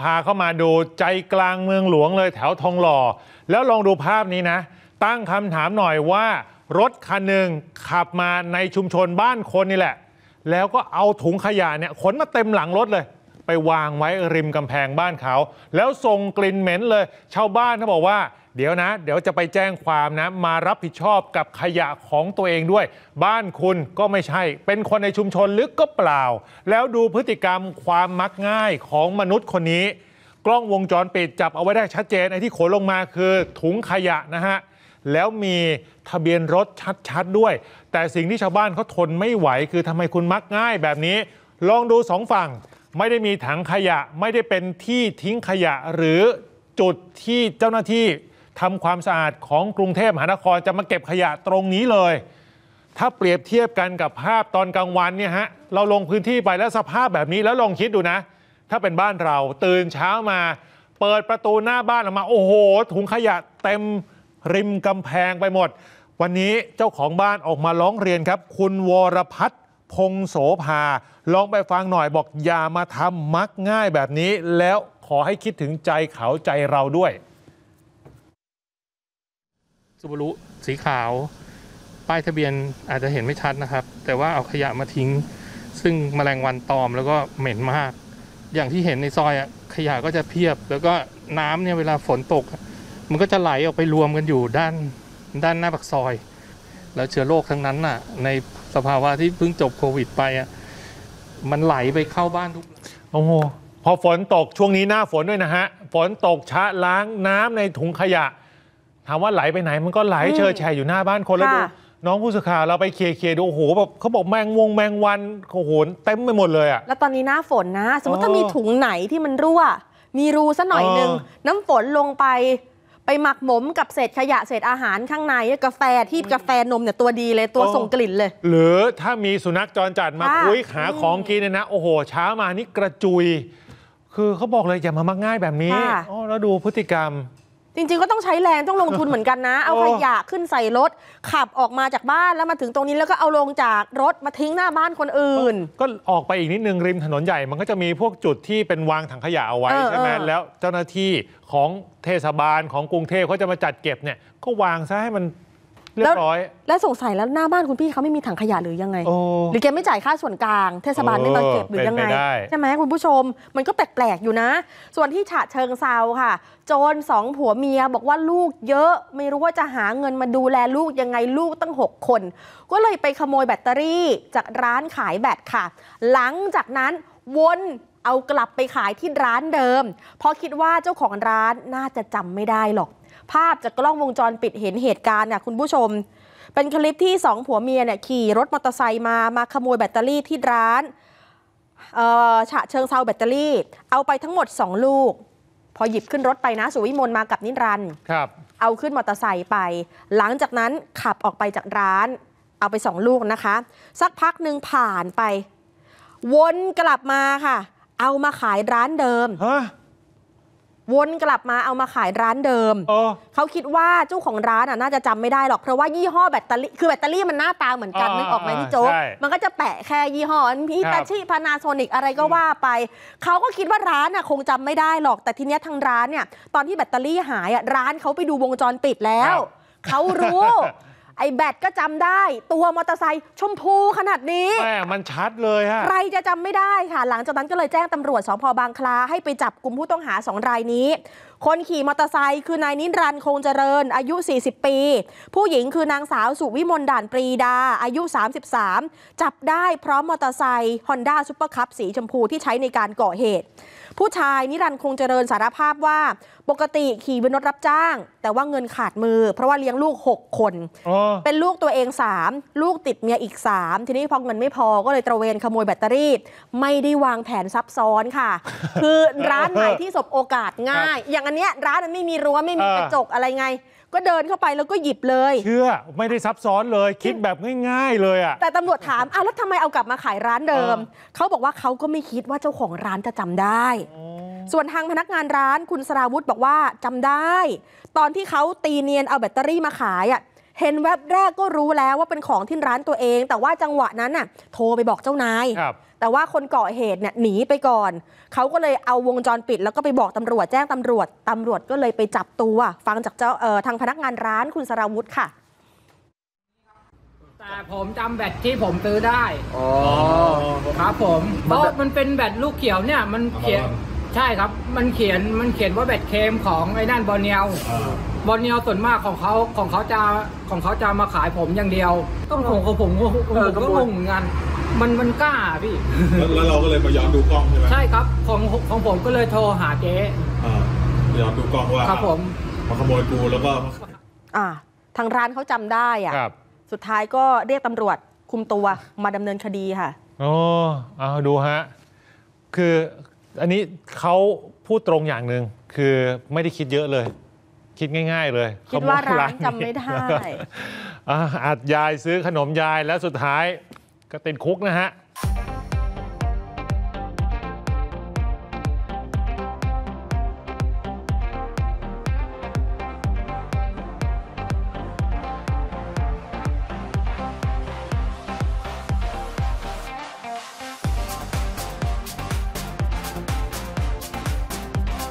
พาเข้ามาดูใจกลางเมืองหลวงเลยแถวทองหล่อแล้วลองดูภาพนี้นะตั้งคำถามหน่อยว่ารถคันหนึ่งขับมาในชุมชนบ้านคนนี่แหละแล้วก็เอาถุงขยะเนี่ยขนมาเต็มหลังรถเลยไปวางไว้ริมกำแพงบ้านเขาแล้วส่งกลิ่นเหม็นเลยชาวบ้านเขาบอกว่าเดี๋ยวจะไปแจ้งความนะมารับผิดชอบกับขยะของตัวเองด้วยบ้านคุณก็ไม่ใช่เป็นคนในชุมชนลึกก็เปล่าแล้วดูพฤติกรรมความมักง่ายของมนุษย์คนนี้กล้องวงจรปิดจับเอาไว้ได้ชัดเจนไอ้ที่ขนลงมาคือถุงขยะนะฮะแล้วมีทะเบียนรถชัดๆด้วยแต่สิ่งที่ชาวบ้านเขาทนไม่ไหวคือทำไมคุณมักง่ายแบบนี้ลองดูสองฝั่งไม่ได้มีถังขยะไม่ได้เป็นที่ทิ้งขยะหรือจุดที่เจ้าหน้าที่ทำความสะอาดของกรุงเทพมหานครจะมาเก็บขยะตรงนี้เลยถ้าเปรียบเทียบกันกับภาพตอนกลางวันเนี่ยฮะเราลงพื้นที่ไปแล้วสภาพแบบนี้แล้วลองคิดดูนะถ้าเป็นบ้านเราตื่นเช้ามาเปิดประตูหน้าบ้านออกมาโอ้โหถุงขยะเต็มริมกำแพงไปหมดวันนี้เจ้าของบ้านออกมาร้องเรียนครับคุณวรพัฒน์พงโสภาลองไปฟังหน่อยบอกอย่ามาทำมักง่ายแบบนี้แล้วขอให้คิดถึงใจเขาใจเราด้วยซูบารุสีขาวป้ายทะเบียนอาจจะเห็นไม่ชัดนะครับแต่ว่าเอาขยะมาทิ้งซึ่งแมลงวันตอมแล้วก็เหม็นมากอย่างที่เห็นในซอยขยะก็จะเพียบแล้วก็น้ำเนี่ยเวลาฝนตกมันก็จะไหลออกไปรวมกันอยู่ด้านหน้าปากซอยแล้วเชื้อโรคทั้งนั้นน่ะในสภาวะที่เพิ่งจบโควิดไปมันไหลไปเข้าบ้านทุกโอ้โหพอฝนตกช่วงนี้หน้าฝนด้วยนะฮะฝนตกชะล้างน้ำในถุงขยะถามว่าไหลไปไหนมันก็ไหลเชอแฉอยู่หน้าบ้านคนแล้วดูน้องผู้สื่อข่าวเราไปเคลียร์ดูโอ้โหแบบเขาบอกแมงวันโอ้โหเต็มไปหมดเลยอ่ะแล้วตอนนี้หน้าฝนนะสมมติถ้ามีถุงไหนที่มันรั่วมีรูซะหน่อยนึงน้ำฝนลงไปหมักหมมกับเศษขยะเศษอาหารข้างในกาแฟนมเนี่ยตัวดีเลยตัวส่งกลิ่นเลยหรือถ้ามีสุนัขจรจัดมาคุยหาของกินเนี่ยนะโอ้โหเช้ามานี่กระจุยคือเขาบอกเลยอย่ามามักง่ายแบบนี้แล้วดูพฤติกรรมจริงๆก็ต้องใช้แรงต้องลงทุนเหมือนกันนะเอาขยะขึ้นใส่รถขับออกมาจากบ้านแล้วมาถึงตรงนี้แล้วก็เอาลงจากรถมาทิ้งหน้าบ้านคนอื่นก็ออกไปอีกนิดนึงริมถนนใหญ่มันก็จะมีพวกจุดที่เป็นวางถังขยะเอาไว้ใช่ไหมแล้วเจ้าหน้าที่ของเทศบาลของกรุงเทพเขาจะมาจัดเก็บเนี่ยก็วางซะให้มันเรียบร้อยแล้วสงสัยแล้วหน้าบ้านคุณพี่เขาไม่มีถังขยะหรือยังไงหรือแกไม่จ่ายค่าส่วนกลางเทศบาลไม่มาเก็บหรือยังไงใช่ไหมคุณผู้ชมมันก็แปลกๆอยู่นะส่วนที่ฉะเชิงเทราค่ะโจร2 ผัวเมียบอกว่าลูกเยอะไม่รู้ว่าจะหาเงินมาดูแลลูกยังไงลูกตั้ง6 คนก็เลยไปขโมยแบตเตอรี่จากร้านขายแบตค่ะหลังจากนั้นวนเอากลับไปขายที่ร้านเดิมเพราะคิดว่าเจ้าของร้านน่าจะจำไม่ได้หรอกภาพจากกล้องวงจรปิดเห็นเหตุการณ์เนี่ยคุณผู้ชมเป็นคลิปที่2 ผัวเมียเนี่ยขี่รถมอเตอร์ไซค์มาขโมยแบตเตอรี่ที่ร้านฉะเชิงเทราแบตเตอรี่เอาไปทั้งหมด2 ลูกพอหยิบขึ้นรถไปนะสุวิมลมากับนิรันดร์เอาขึ้นมอเตอร์ไซค์ไปหลังจากนั้นขับออกไปจากร้านเอาไป2 ลูกนะคะสักพักหนึ่งผ่านไปวนกลับมาค่ะเอามาขายร้านเดิมวนกลับมาเอามาขายร้านเดิมเขาคิดว่าเจ้าของร้านน่าจะจำไม่ได้หรอกเพราะว่ายี่ห้อแบตเตอรี่คือแบตเตอรี่มันหน้าตาเหมือนกันนึกออกไหมพี่โจ๊กมันก็จะแปะแค่ยี่ห้อฮิตาชิพานาโซนิกอะไรก็ว่าไปเขาก็คิดว่าร้านคงจำไม่ได้หรอกแต่ทีเนี้ยทางร้านเนี่ยตอนที่แบตเตอรี่หายร้านเขาไปดูวงจรปิดแล้วเขารู้ไอ้แบตก็จำได้ตัวมอเตอร์ไซค์ชมพูขนาดนี้แม่มันชัดเลยฮะใครจะจำไม่ได้ค่ะหลังจากนั้นก็เลยแจ้งตำรวจสภ.บางคล้าให้ไปจับกลุ่มผู้ต้องหา2 รายนี้คนขี่มอเตอร์ไซค์คือนายนิรันดร์คงเจริญอายุ40 ปีผู้หญิงคือนางสาวสุวิมลด่านปรีดาอายุ33จับได้พร้อมมอเตอร์ไซค์ Honda Super Cup สีชมพูที่ใช้ในการก่อเหตุผู้ชายนิรันดร์คงเจริญสารภาพว่าปกติขี่เป็นรถรับจ้างแต่ว่าเงินขาดมือเพราะว่าเลี้ยงลูก6 คนเป็นลูกตัวเอง3ลูกติดเมียอีก3ทีนี้พอเงินไม่พอก็เลยตระเวนขโมยแบตเตอรี่ไม่ได้วางแผนซับซ้อนค่ะคือร้านไหนที่สบโอกาสง่ายอย่างอันเนี้ยร้านมันไม่มีรั้วไม่มีกระจกอะไรไงก็เดินเข้าไปแล้วก็หยิบเลยเชื่อไม่ได้ซับซ้อนเลยคิดแบบง่ายๆเลยแต่ตำรวจถามแล้วทำไมเอากลับมาขายร้านเดิมเขาบอกว่าเขาก็ไม่คิดว่าเจ้าของร้านจะจำได้ส่วนทางพนักงานร้านคุณสราวุธบอกว่าจำได้ตอนที่เขาตีเนียนเอาแบตเตอรี่มาขายเห็นแวบแรกก็รู้แล้วว่าเป็นของที่ร้านตัวเองแต่ว่าจังหวะนั้นโทรไปบอกเจ้านายแต่ว่าคนก่อเหตุเนี่ยหนีไปก่อนเขาก็เลยเอาวงจรปิดแล้วก็ไปบอกตำรวจแจ้งตำรวจก็เลยไปจับตัวฟังจากทางพนักงานร้านคุณสราวุธค่ะแต่ผมจำแบตที่ผมซื้อได้ครับผมเพราะมันเป็นแบตลูกเขียวเนี่ยมันเขียนใช่ครับมันเขียนว่าแบตเคมของไอ้นั่นบอลเนียวส่วนมากของเขาจะมาขายผมอย่างเดียวต้องของผมก็งงเหมือนกันมันกล้าพี่แล้วเราก็เลยมาย้อนดูกล้องใช่ไหมใช่ครับของผมก็เลยโทรหาเจ๊ย้อนดูกล้องว่าครับผมมาขโมยกูแล้วก็ทางร้านเขาจำได้สุดท้ายก็เรียกตำรวจคุมตัวมาดำเนินคดีค่ะเอาดูฮะคืออันนี้เขาพูดตรงอย่างหนึ่งคือไม่ได้คิดเยอะเลยคิดง่ายๆเลยคิดว่าร้านจำไม่ได้อัดยายซื้อขนมยายแล้วสุดท้ายก็ติดคุกนะฮะ